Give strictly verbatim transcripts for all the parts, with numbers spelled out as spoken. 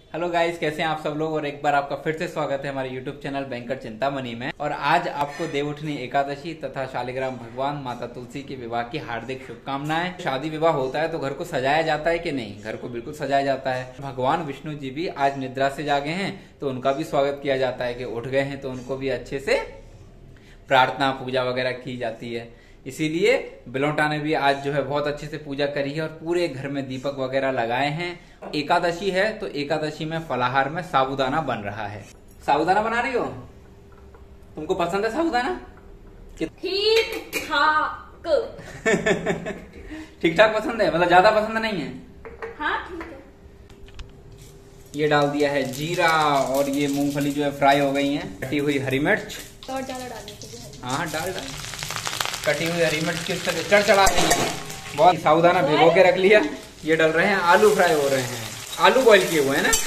Hello guys, कैसे हैं आप सब लोग। और एक बार आपका फिर से स्वागत है हमारे यूट्यूब चैनल बैंकर चिंतामणि में। और आज आपको देवउठनी एकादशी तथा शालिग्राम भगवान माता तुलसी के विवाह की हार्दिक शुभकामनाएं। शादी विवाह होता है तो घर को सजाया जाता है कि नहीं? घर को बिल्कुल सजाया जाता है। भगवान विष्णु जी भी आज निद्रा से जागे हैं तो उनका भी स्वागत किया जाता है कि उठ गए हैं, तो उनको भी अच्छे से प्रार्थना पूजा वगैरह की जाती है। इसीलिए बिलोटा ने भी आज जो है बहुत अच्छे से पूजा करी है और पूरे घर में दीपक वगैरह लगाए हैं। एकादशी है तो एकादशी में फलाहार में साबूदाना बन रहा है। साबूदाना बना रही हो? तुमको पसंद है साबूदाना? ठीक ठाक। ठीक ठाक पसंद है, मतलब ज्यादा पसंद नहीं है? हाँ ठीक है। ये डाल दिया है जीरा और ये मूंगफली जो है फ्राई हो गई है। कटी हुई हरी मिर्च और ज्यादा डालने के लिए। हाँ डाल डाल। कटी हुई हरी मिर्च किस तरह चढ़ चढ़ा रही है। बहुत साबूदाना भिगो के रख लिया। ये डल रहे हैं, आलू फ्राई हो रहे हैं। आलू बॉईल किए हुए हैं ना।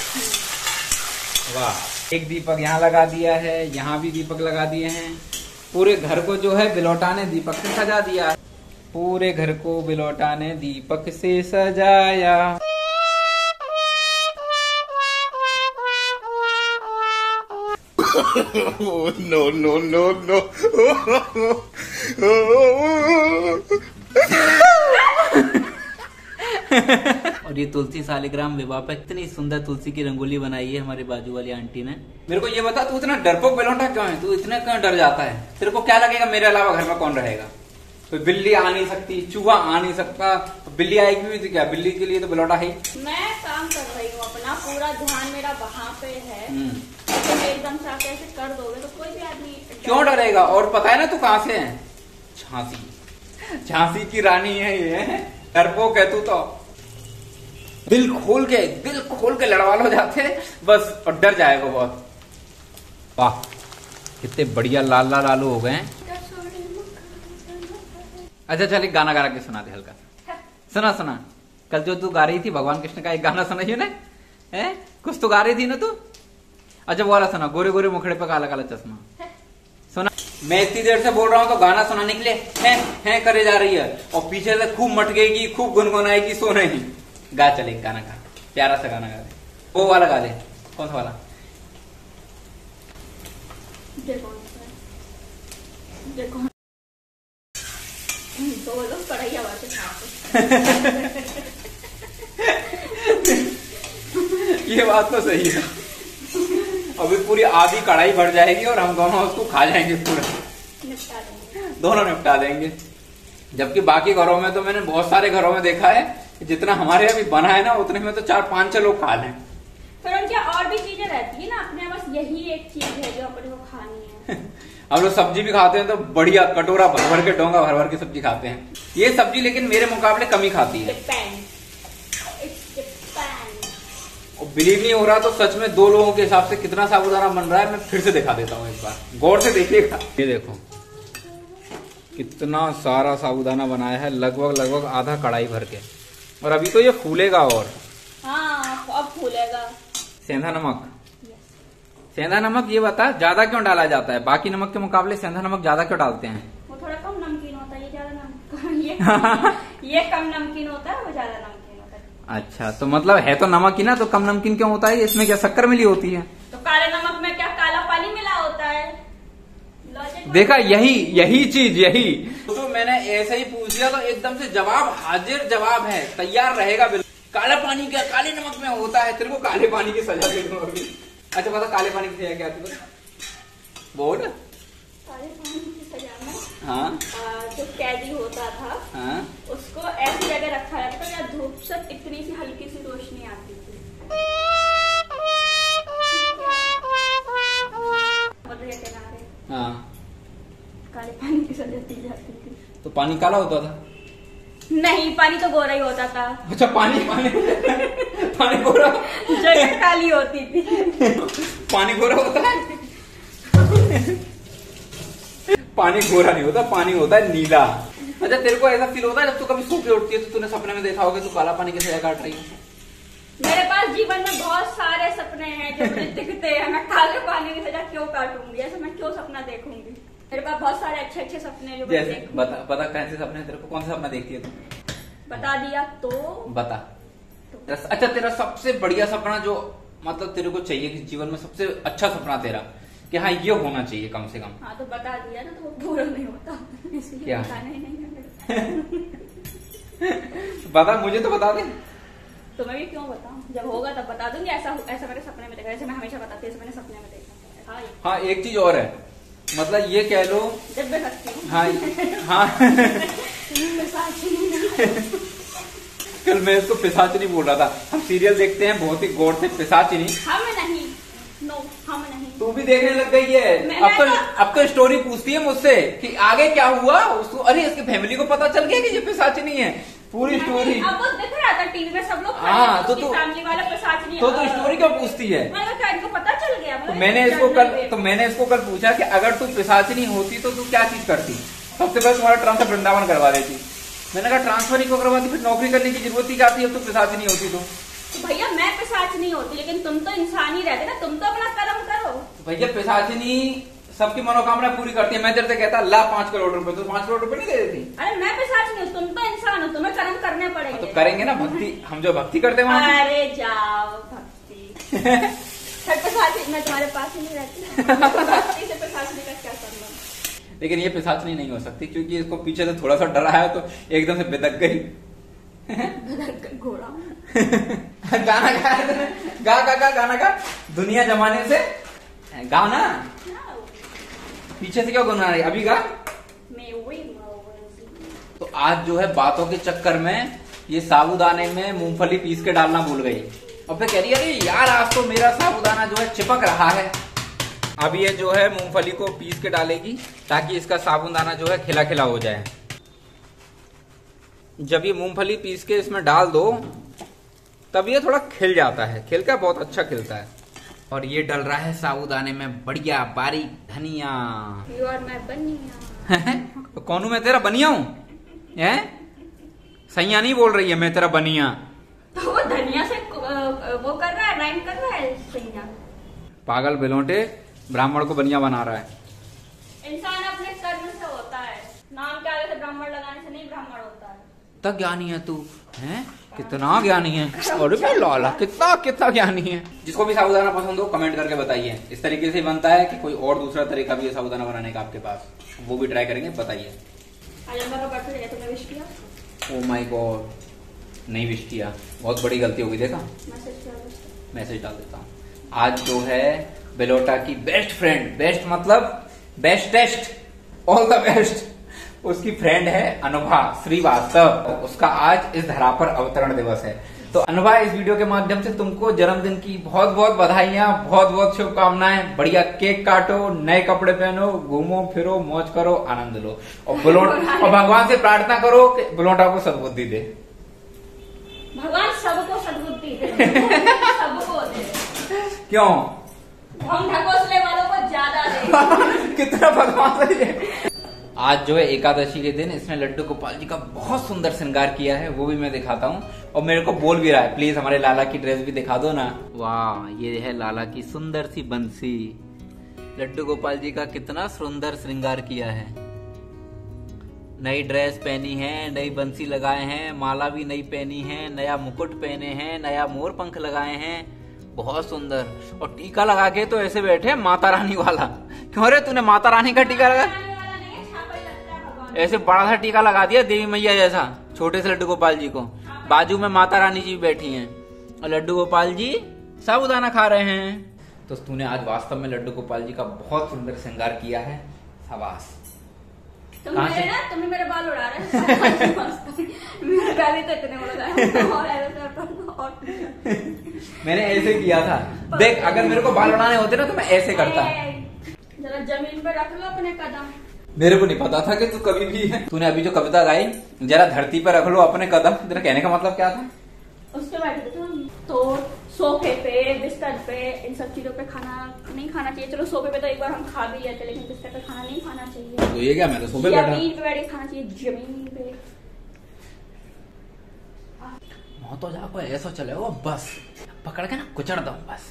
वाह। एक दीपक यहाँ लगा दिया है, यहाँ भी दीपक लगा दिए हैं। पूरे घर को जो है बिलोटा ने दीपक से सजा दिया है। पूरे घर को बिलोटा ने दीपक से सजाया। No no no no. और ये तुलसी शालिग्राम विवाह पे इतनी सुंदर तुलसी की रंगोली बनाई है हमारे बाजू वाली आंटी ने। मेरे को ये बता, तू इतना डरपोक बिलोटा क्यों है? तू इतने क्यों डर जाता है? तेरे को क्या लगेगा मेरे अलावा घर में कौन रहेगा? कोई तो बिल्ली आ नहीं सकती, चूहा आ नहीं सकता। तो बिल्ली आएगी भी तो क्या, बिल्ली के लिए तो बिलोटा है। मैं काम कर रही हूँ अपना, पूरा ध्यान मेरा वहाँ पे है। तो एकदम से आप ऐसे कर दोगे तो कोई भी आदमी क्यों डरेगा? और पता है ना तू कहाँ से है? झांसी। झांसी की रानी है ये। डरपोक है तू तो। दिल खोल के दिल खोल के लड़वा लो जाते बस, और डर जाएगा बहुत। वाह, कितने बढ़िया लाल लाल आलू हो गए हैं। अच्छा चल, एक गाना गा के सुना दे हल्का सा। सुना सुना। कल जो तू गा रही थी भगवान कृष्ण का एक गाना सुनाइए ना। है कुछ तो गा रही थी ना तू। अच्छा वो वाला सुना, गोरे गोरे मुखड़े पे काला काला चश्मा। सुना। मैं इतनी देर से बोल रहा हूँ तो गाना सुनाने के लिए है, है करे जा रही है और पीछे से खूब मटकेगी, खूब गुनगुनाएगी, सो नहीं। गा चले एक गाना गा, प्यारा सा गाना गा दे। वो वाला गा दे। कौन सा वाला? देखो देखो दो लोग कढ़ाई आवाज ये बात तो सही है। अभी पूरी आधी कढ़ाई भर जाएगी और हम दोनों उसको खा जाएंगे, पूरा निपटा देंगे, दोनों निपटा देंगे। जबकि बाकी घरों में तो मैंने बहुत सारे घरों में देखा है कि जितना हमारे अभी बना है ना उतने में तो चार पांच छह लोग खा लें। फिर उनकी और भी चीजें रहती है ना अपने, बस यही एक चीज है जो अपने को खानी है। हम लोग सब्जी भी खाते हैं तो बढ़िया कटोरा भर भर के, डोंगा भर भर के सब्जी खाते हैं। ये सब्जी लेकिन मेरे मुकाबले कम ही खाती है। बिलीव नहीं हो रहा तो सच में दो लोगों के हिसाब से कितना साबूदाना बन रहा है मैं फिर से दिखा देता हूँ, एक बार गौर से देखिएगा। ये देखो कितना सारा साबूदाना बनाया है, लगभग लगभग आधा कढ़ाई भर के। और अभी तो ये फूलेगा और हाँ अब फूलेगा। सेंधा नमक, सेंधा नमक ये बता ज्यादा क्यों डाला जाता है? बाकी नमक के मुकाबले सेंधा नमक ज्यादा क्यों डालते हैं? वो थोड़ा कम नमकीन होता है, ये ज्यादा नमकीन ये, ये कम नमकीन होता है, वो ज्यादा नमकीन होता है। अच्छा तो मतलब है तो नमक ही ना, तो कम नमकीन क्यों होता है? इसमें क्या शक्कर मिली होती है? तो काले नमक में क्या काला पानी मिला होता है? देखा, यही यही चीज यही तो मैंने ऐसे ही पूछ लिया तो एकदम से जवाब हाजिर, जवाब है, तैयार रहेगा। काला पानी क्या काले नमक में होता है? तेरे को काले पानी की सजा दे दूं अभी। अच्छा पता काले पानी की सजा क्या थी? बोल। काले पानी की सजा में हाँ जो कैदी होता था, हाँ, उसको ऐसी जगह रखा जाता था जहाँ धूप से इतनी सी हल्की सी रोशनी आती थी। हाँ, काले पानी की सजा दी जाती थी। तो पानी काला होता था? नहीं, पानी तो गोरा ही होता था। अच्छा पानी पानी पानी गोरा, जगह काली होती थी। पानी गोरा होता है? पानी गोरा नहीं होता, पानी होता है नीला। अच्छा तेरे को ऐसा फील होता है जब तू कभी सो के उठती है तो तूने सपने में देखा होगा तू काला पानी की सजा काट रही है? मेरे पास जीवन में बहुत सारे सपने हैं जो मुझे दिखते हैं, मैं काले पानी की सजा क्यों काटूंगी? ऐसा मैं क्यों सपना देखूंगी? मेरे पास बहुत सारे अच्छे अच्छे सपने जो जैसे बता बता कैसे सपने? तेरे को कौन सा सपना देखती है तू? बता दिया तो बता। अच्छा तेरा सबसे बढ़िया सपना जो मतलब तेरे को चाहिए कि जीवन में सबसे अच्छा सपना तेरा कि हाँ ये होना चाहिए कम से कम। हाँ तो बता दिया ना, तो वो पूरा नहीं होता इसलिए क्या? बताना ही नहीं है। बता, मुझे तो बता दे। तो मैं भी क्यों बताऊं, जब होगा तब बता दूंगी। ऐसा ऐसा मेरे सपने में देखा, ऐसे मैं हमेशा बताती हूँ, मैंने सपने में देखा। हाँ, हाँ एक चीज और है, मतलब ये कह लो जब मैं सकती हूँ। हाँ हाँ कल मैं इसको पिशाचिनी बोल रहा था। हम सीरियल देखते हैं बहुत ही गौर से, पिशाचिनी। हम नहीं, नो हम नहीं। तू भी देखने लग गई है। अब तो, तो अब तो स्टोरी पूछती है मुझसे कि आगे क्या हुआ उसको। अरे इसकी फैमिली को पता चल गया कि ये पिशाचिनी है, पूरी स्टोरी। अब वो दिख रहा था टीवी में, सब लोग हाँ तो तू फैमिली वाला पिशाचिनी। तो तू स्टोरी क्यों पूछती है? मतलब क्या इनको पता चल गया? तो मैंने इसको कल तो मैंने इसको कल पूछा कि अगर तू पिशाचिनी होती तो तू क्या चीज करती? सबसे पहले तुम्हारा ट्रांसफर वृंदावन करवा देती। मैंने कहा ट्रांसफर ही क्यों करवाती, फिर नौकरी करने की जरूरत ही क्या थी, अब तो पिशाचिनी होती तो। तो भैया मैं पिशाचिनी होती, लेकिन तुम तो इंसान ही रहते ना, तुम तो अपना कर्म करो। तो भैया पिशाचिनी सबकी मनोकामना पूरी करती है। मैं तेरे से कहता ला पांच करोड़ रुपए, तो पांच करोड़ रुपए नहीं दे देती? अरे मैं पिशाचिनी हूँ, तुम तो इंसान हो, तुम्हें कर्म करने पड़ेंगे। तो करेंगे ना भक्ति, हम जो भक्ति करते हैं वहां। अरे जाओ भक्ति। पिशाचिनी मैं तुम्हारे पास ही नहीं रहती। भक्ति से पिशाचिनी का क्या संबंध? लेकिन ये पिशाचिनी नहीं हो सकती क्योंकि इसको पीछे से थोड़ा सा डरा है तो एकदम से बिदक गई। घोड़ा गाना गा गा गा गा गाना गा दुनिया जमाने से गाना। पीछे से क्यों गुनगुना रही, अभी गा। तो आज जो है बातों के चक्कर में ये साबूदाने में मूंगफली पीस के डालना भूल गई और फिर कह रही है अरे यार आज तो मेरा साबूदाना जो है चिपक रहा है। अब ये जो है मूंगफली को पीस के डालेगी ताकि इसका साबूदाना जो है खिला खिला हो जाए। जब ये मूंगफली पीस के इसमें डाल दो तब ये थोड़ा खिल जाता है, खिलकर बहुत अच्छा खिलता है। और ये डल रहा है साबूदाने में बढ़िया बारीक धनिया। यू आर माय बनिया। तो कौन हूं मैं तेरा बनिया हूं? हैं? सैया नहीं बोल रही है मैं तेरा बनिया। तो वो धनिया से वो कर रहा है, राइम कर रहा है सैया। पागल बिलोटे ब्राह्मण को बनिया बना रहा है। इंसान अपने कर्म से होता है, नाम के आगे से ब्राह्मण लगाने से नहीं ब्राह्मण होता है। कितना ज्ञानी है तू, हैं? कितना ज्ञानी है। अरे लाला कितना कितना ज्ञानी है। जिसको भी साबूदाना पसंद हो कमेंट करके बताइए। इस तरीके से बनता है कि कोई और दूसरा तरीका भी है साबूदाना बनाने का आपके पास, वो भी ट्राई करेंगे, बताइए। तुमने विश किया? ओ माय गॉड, नहीं विश किया, बहुत बड़ी गलती होगी। देखा मैसेज डाल देता हूँ। आज जो है बेलोटा की बेस्ट फ्रेंड, बेस्ट मतलब बेस्टेस्ट, ऑल द बेस्ट, उसकी फ्रेंड है अनुभा श्रीवास्तव। उसका आज इस धरा पर अवतरण दिवस है। तो अनुभा इस वीडियो के माध्यम से तुमको जन्मदिन की बहुत बहुत बधाइयां, बहुत बहुत शुभकामनाएं। बढ़िया केक काटो, नए कपड़े पहनो, घूमो फिरो, मौज करो, आनंद लो और बुलोट और भगवान से प्रार्थना करो कि बुलोटा को सद्बुद्धि दे। भगवान सबको सद्बुद्धि दे, सबको दे। क्यों? हम ढकोसले वालों को ज्यादा दे। कितना भगवान से दे। आज जो है एकादशी के दिन इसने लड्डू गोपाल जी का बहुत सुंदर श्रृंगार किया है, वो भी मैं दिखाता हूँ। और मेरे को बोल भी रहा है प्लीज हमारे लाला की ड्रेस भी दिखा दो ना। वाह, ये है लाला की सुंदर सी बंसी। लड्डू गोपाल जी का कितना सुंदर श्रृंगार किया है। नई ड्रेस पहनी है, नई बंसी लगाए हैं, माला भी नई पहनी है, नया मुकुट पहने हैं, नया मोर पंख लगाए हैं, बहुत सुंदर। और टीका लगा के तो ऐसे बैठे माता रानी वाला। क्यों रे तूने माता रानी का टीका लगा? ऐसे बड़ा सा टीका लगा दिया देवी मैया जैसा छोटे से लड्डू गोपाल जी को। बाजू में माता रानी जी बैठी हैं और लड्डू गोपाल जी साबूदाना खा रहे हैं। तो तूने आज वास्तव में लड्डू गोपाल जी का बहुत सुंदर श्रृंगार किया है, शाबाश। तुम मेरे ना तुम मेरे बाल उड़ा रहे हो। मेरे गाली तो इतने उड़ और मैंने ऐसे किया था। देख अगर मेरे को बाल उड़ाने होते ना तो मैं ऐसे करता। जरा जमीन पे रख लो अपने कदम। मेरे को नहीं पता था कि तू कभी भी है। तूने अभी जो कविता गाई जरा धरती पर रख लो अपने कदम, तेरा कहने का मतलब क्या था? उसके बैठे थे हम तो सोफे पे, बिस्तर पे, इन सब चीजों पे खाना नहीं खाना चाहिए। चलो सोफे पे तो एक बार हम खा भी लेते, लेकिन बिस्तर पे खाना नहीं खाना चाहिए। तो ये क्या, मैं तो सोफे पे बैठा। जमीन पे बैठ के खाना चाहिए, जमीन पे। मौत तो जाको ऐसा चले वो बस पकड़ के ना कुचड़ दो बस।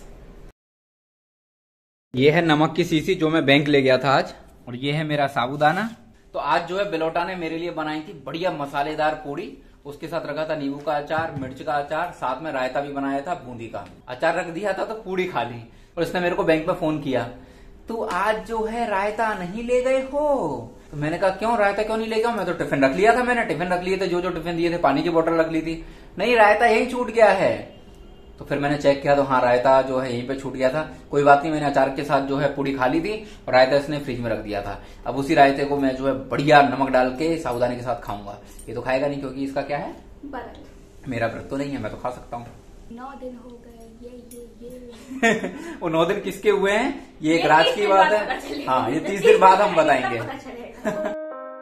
ये है नमक की शीशी जो मैं बैंक ले गया था आज, और ये है मेरा साबूदाना। तो आज जो है बिलोटा ने मेरे लिए बनाई थी बढ़िया मसालेदार पूड़ी उसके साथ रखा था नींबू का अचार, मिर्च का अचार, साथ में रायता भी बनाया था बूंदी का। अचार रख दिया था तो पूड़ी खा ली। और इसने मेरे को बैंक में फोन किया, तू आज जो है रायता नहीं ले गए हो? तो मैंने कहा क्यों, रायता क्यों नहीं ले गया? मैं तो टिफिन रख लिया था, मैंने टिफिन रख लिए थे, जो जो टिफिन दिए थे, पानी की बोतल रख ली थी। नहीं, रायता यही छूट गया है। तो फिर मैंने चेक किया तो हाँ, रायता जो है यहीं पे छूट गया था। कोई बात नहीं, मैंने अचार के साथ जो है पूड़ी खा ली थी और रायता इसने फ्रिज में रख दिया था। अब उसी रायते को मैं जो है बढ़िया नमक डाल के साबूदाने के साथ खाऊंगा। ये तो खाएगा नहीं क्योंकि इसका क्या है, व्रत। मेरा व्रत तो नहीं है, मैं तो खा सकता हूँ। नौ दिन हो गए ये ये ये वो नौ दिन किसके हुए हैं, ये एक राज की बात है। हाँ, ये तीस दिन बाद हम बताएंगे।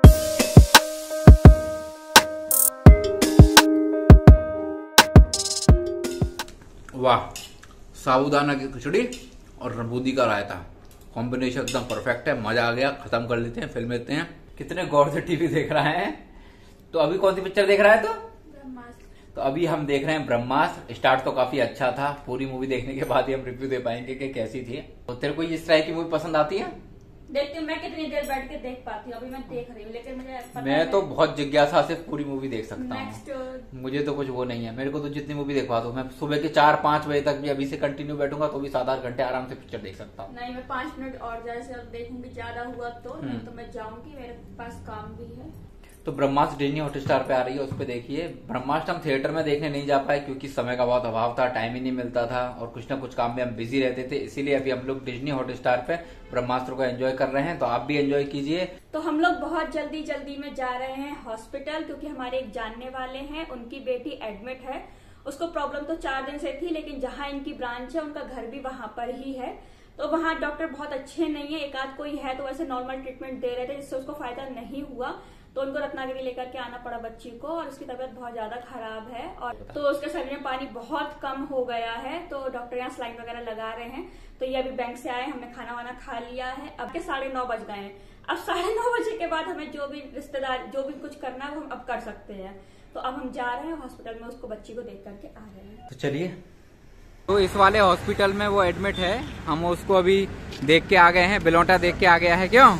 वाह, साबूदाना की खिचड़ी और बूंदी का रायता, कॉम्बिनेशन एकदम परफेक्ट है। मजा आ गया। खत्म कर लेते हैं, फिल्म लेते हैं। कितने गौर से टीवी देख रहा है। तो अभी कौन सी पिक्चर देख रहा है? तो ब्रह्मास्त्र। तो अभी हम देख रहे हैं ब्रह्मास्त्र। स्टार्ट तो काफी अच्छा था, पूरी मूवी देखने के बाद ही हम रिव्यू दे पाएंगे कि कैसी थी। तो तेरे को इस तरह की मूवी पसंद आती है? देखती हूँ मैं, कितनी देर बैठ के देख पाती हूँ, अभी मैं देख रही हूँ, लेकिन मुझे पता मैं तो बहुत जिज्ञासा से पूरी मूवी देख सकता हूँ। नेक्स्ट मुझे तो कुछ वो नहीं है, मेरे को तो जितनी मूवी देखवा दो, मैं सुबह के चार पांच बजे तक भी अभी से कंटिन्यू बैठूंगा तो भी सात आठ घंटे आराम से पिक्चर देख सकता हूँ। नहीं, मैं पांच मिनट और जैसे अब देखूंगी, ज्यादा हुआ तो नहीं तो मैं जाऊंगी, मेरे पास काम भी है। तो ब्रह्मास्त्र डिज्नी हॉटस्टार पे आ रही है, उस पे देखिए। ब्रह्मास्त्र हम थिएटर में देखने नहीं जा पाए क्योंकि समय का बहुत अभाव था, टाइम ही नहीं मिलता था और कुछ ना कुछ काम में हम बिजी रहते थे, इसीलिए अभी हम लोग डिज्नी हॉटस्टार पे ब्रह्मास्त्र को एंजॉय कर रहे हैं। तो आप भी एंजॉय कीजिए। तो हम लोग बहुत जल्दी जल्दी में जा रहे हैं हॉस्पिटल, क्योंकि हमारे एक जानने वाले हैं, उनकी बेटी एडमिट है। उसको प्रॉब्लम तो चार दिन से थी, लेकिन जहाँ इनकी ब्रांच है उनका घर भी वहां पर ही है। तो वहाँ डॉक्टर बहुत अच्छे नहीं है, एक आध कोई है तो वैसे नॉर्मल ट्रीटमेंट दे रहे थे, जिससे उसको फायदा नहीं हुआ। तो उनको रत्नागिरी लेकर के आना पड़ा बच्ची को, और उसकी तबीयत बहुत ज्यादा खराब है और तो उसके शरीर में पानी बहुत कम हो गया है। तो डॉक्टर यहाँ स्लाइन वगैरह लगा रहे हैं। तो ये अभी बैंक से आए, हमने खाना वाना खा लिया है। अब के साढ़े नौ बज गए हैं। अब साढ़े नौ बजे के बाद हमें जो भी रिश्तेदार जो भी कुछ करना है वो हम अब कर सकते हैं। तो अब हम जा रहे हैं हॉस्पिटल में, उसको बच्ची को देख करके आ रहे हैं। तो चलिए। तो इस वाले हॉस्पिटल में वो एडमिट है, हम उसको अभी देख के आ गए हैं। बिलोटा देख के आ गया है। क्यों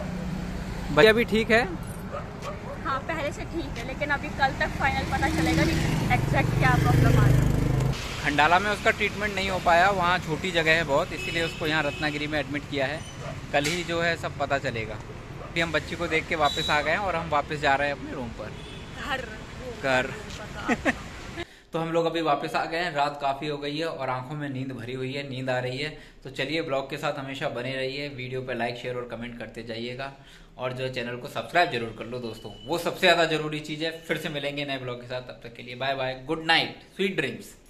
भाई, अभी ठीक है? हाँ, पहले से ठीक है, लेकिन अभी कल तक फाइनल पता चलेगा कि एग्जैक्ट क्या प्रॉब्लम आ रहा है। खंडाला में उसका ट्रीटमेंट नहीं हो पाया, वहाँ छोटी जगह है बहुत, इसीलिए उसको यहाँ रत्नागिरी में एडमिट किया है। कल ही जो है सब पता चलेगा। अभी हम बच्ची को देख के वापस आ गए हैं और हम वापस जा रहे हैं अपने रूम पर, घर घर तो हम लोग अभी वापस आ गए हैं। रात काफ़ी हो गई है और आंखों में नींद भरी हुई है, नींद आ रही है। तो चलिए, ब्लॉग के साथ हमेशा बने रहिए, वीडियो पे लाइक शेयर और कमेंट करते जाइएगा और जो चैनल को सब्सक्राइब जरूर कर लो दोस्तों, वो सबसे ज़्यादा जरूरी चीज़ है। फिर से मिलेंगे नए ब्लॉग के साथ, तब तक के लिए bye bye, good night, sweet dreams.